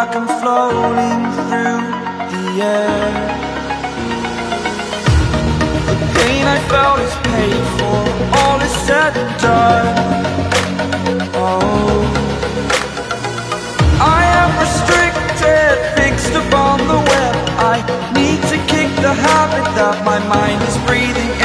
like I'm floating through the air. The pain I felt is paid for, all is said and done. Oh, I am restricted, fixed upon the web. I need to kick the habit that my mind is breathing